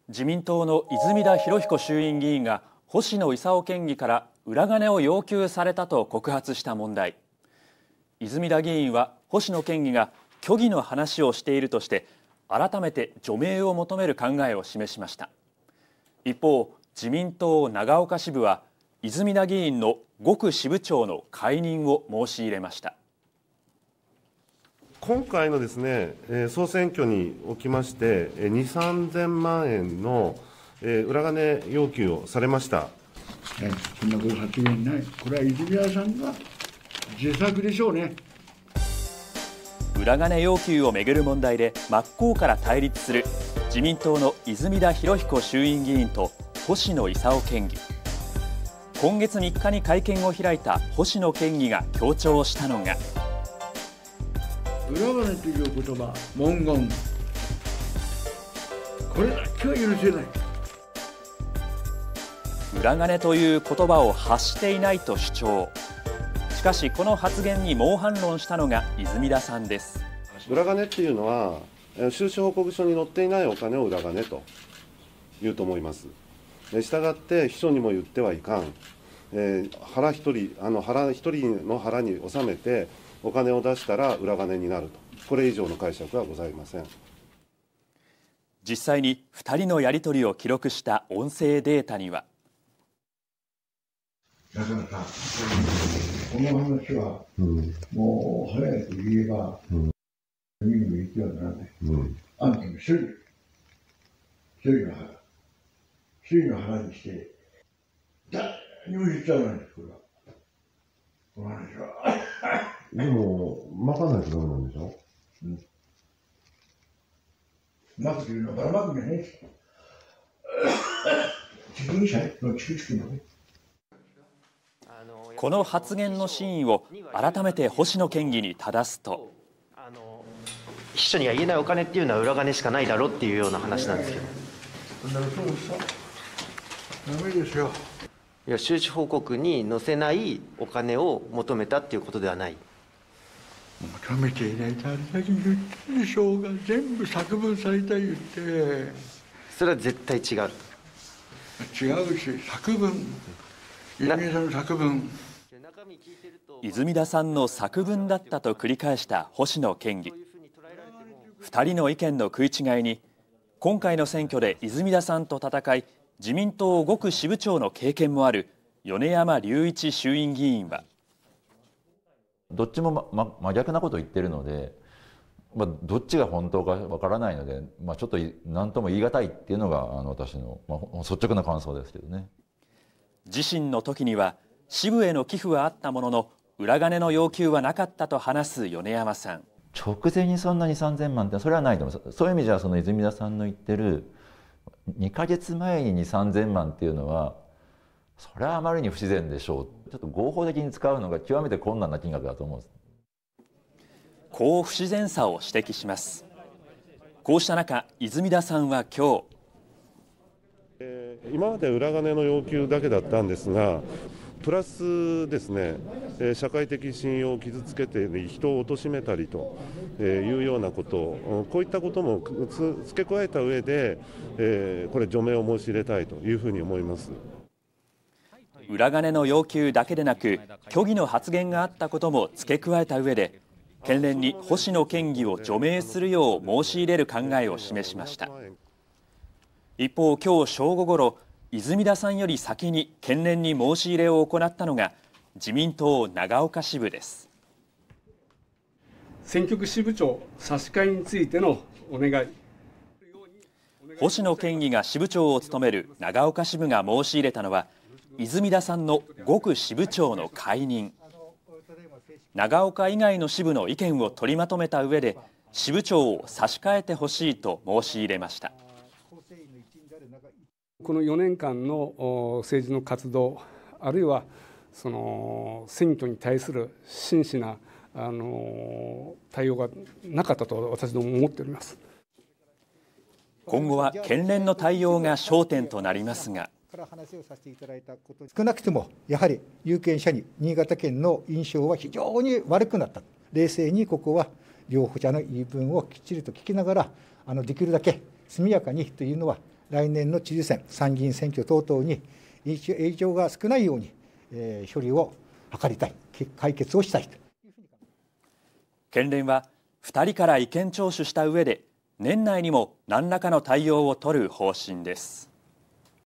自民党の泉田裕彦衆院議員が星野伊佐夫県議から裏金を要求されたと告発した問題。泉田議員は星野県議が虚偽の話をしているとして改めて除名を求める考えを示しました。一方、自民党長岡支部は泉田議員の5区支部長の解任を申し入れました。 今回のですね、総選挙におきまして2、3000万円の裏金要求をされました。 そんなこと発言ない。これは泉田さんが自作でしょうね。 裏金要求をめぐる問題で真っ向から対立する自民党の泉田裕彦衆院議員と星野伊佐夫県議。今月3日に会見を開いた星野県議が強調したのが、 裏金という言葉、文言、これだけは許せない。 裏金という言葉を発していないと主張。しかしこの発言に猛反論したのが泉田さんです。 裏金っていうのは収支報告書に載っていないお金を裏金と言うと思います。したがって秘書にも言ってはいかん、腹一人の腹に収めてお金を出したら裏金になると、これ以上の解釈はございません。 実際に2人のやり取りを記録した音声データには、 だからさ、この話は、もう早く言えば、海にも行ってはならない。あんたの一人の腹にして、誰にも言っちゃわないんです、これは。この話は。 でも、まかないとダメなんでしょ。 まくというのはばらまくんじゃないです。自分者のチクチクのね。 この発言の真意を改めて星野県議に正すと、 秘書には言えないお金っていうのは裏金しかないだろっていうような話なんですけど。 そんな嘘をさ、ダメですよ。 いや、収支報告に載せないお金を求めたっていうことではない。 求めていないってあれだけ言ってるでしょうが、全部作文された言って。 それは絶対違う。 違うし、作文、泉田さんの作文。 泉田さんの作文だったと繰り返した星野県議。2人の意見の食い違いに、今回の選挙で泉田さんと戦い自民党5区支部長の経験もある米山隆一衆院議員は、 どっちも真逆なことを言ってるので、どっちが本当かわからないので、ちょっと何とも言い難いっていうのが私の、率直な感想ですけどね。 自身の時には支部への寄付はあったものの裏金の要求はなかったと話す米山さん。 直前にそんなに3000万ってそれはないと思います。そういう意味じゃその泉田さんの言ってる2ヶ月前に2、3000万っていうのはそれはあまりに不自然でしょう。ちょっと合法的に使うのが極めて困難な金額だと思うんです。 こう不自然さを指摘します。こうした中、泉田さんは今日、 今まで裏金の要求だけだったんですが、プラスですね、社会的信用を傷つけて人を貶めたりというようなことを、こういったことも付け加えた上で、これ除名を申し入れたいというふうに思います。 裏金の要求だけでなく虚偽の発言があったことも付け加えた上で、県連に星野県議を除名するよう申し入れる考えを示しました。一方、今日正午ごろ、泉田さんより先に県連に申し入れを行ったのが自民党長岡支部です。 選挙区支部長差し替えについてのお願い。 星野県議が支部長を務める長岡支部が申し入れたのは、泉田さんの5区支部長の解任。長岡以外の支部の意見を取りまとめた上で支部長を差し替えてほしいと申し入れました。 この4年間の政治の活動、あるいはその選挙に対する真摯な対応がなかったと私ども思っております。 今後は県連の対応が焦点となりますが、 少なくともやはり有権者に新潟県の印象は非常に悪くなった。冷静にここは両者の言い分をきっちりと聞きながらできるだけ速やかにというのは来年の知事選、参議院選挙等々に影響が少ないように、処理を図りたい、解決をしたいと。 県連は2人から意見聴取した上で年内にも何らかの対応を取る方針です。